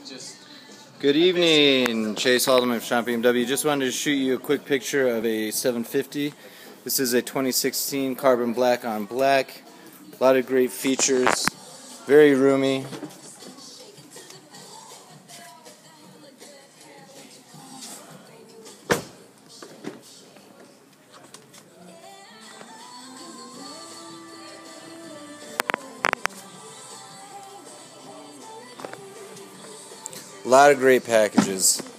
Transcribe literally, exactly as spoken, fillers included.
Good evening, Chase Haldeman from Sean B M W. Just wanted to shoot you a quick picture of a seven fifty. This is a twenty sixteen carbon black on black. A lot of great features. Very roomy. A lot of great packages.